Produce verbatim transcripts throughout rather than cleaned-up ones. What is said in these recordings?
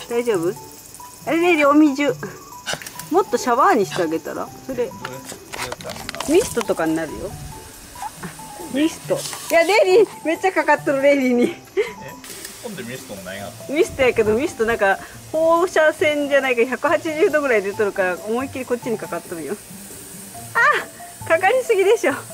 大丈夫？あれレイリーお水もっとシャワーにしてあげたら、それミストとかになるよ。ミスト。いやレイリーめっちゃかかっとるレイリーに。 え、ほんでミストもないが。 ミストやけどミストなんか放射線じゃないかひゃくはちじゅうどぐらい出とるから思いっきりこっちにかかっとるよ。あ、かかりすぎでしょ。はい、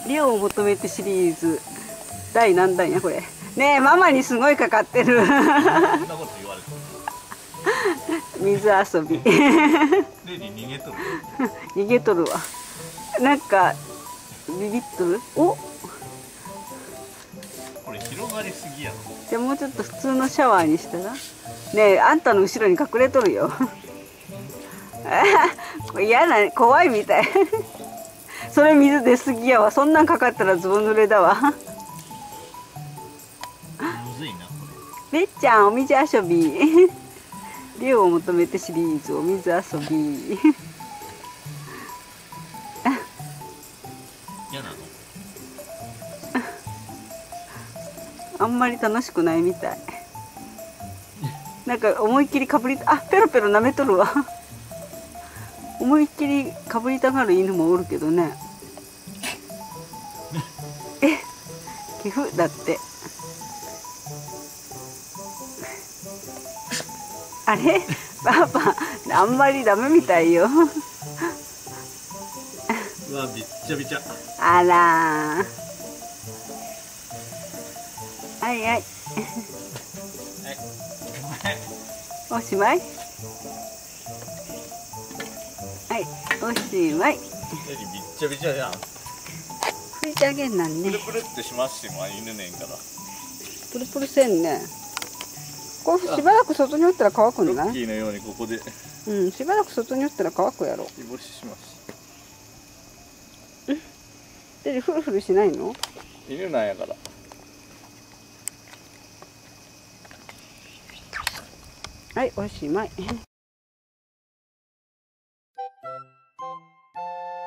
量を求めてシリーズ第何弾やこれ。ねえママにすごいかかってる。 そんなこと言われて水遊び。 レイリー逃げとる。 逃げとるわ。なんかビビっとる。お、 これ広がりすぎやろ。 じゃあもうちょっと普通のシャワーにしたら。ねえあんたの後ろに隠れとるよ。嫌な、怖いみたい。それ水出すぎやわ。そんなんかかったらずぶ濡れだわ。 むずいなこれっちゃんお水遊び。量を求めてシリーズお水遊び。 嫌なの？ あんまり楽しくないみたい。なんか思いっきりかぶり、あ、ペロペロ舐めとるわ。思いっきりかぶりたがる犬もおるけどね。え、寄付だって。あれ、パパ、あんまりダメみたいよ。 うわ、びっちゃびちゃ。 あらー。はいはい。おしまい。はい、おしまい。 レイリーびっちゃびちゃじゃん。 拭いてあげんなんね。 プルプルってしましても犬ねんから。 プルプルせんね。こうしばらく外におったら乾くんじゃない？ ロッキーのようにここで。 うん、しばらく外におったら乾くやろ。 日干しします。 で、フルフルしないの？ 犬なんやから。 はい、おしまい。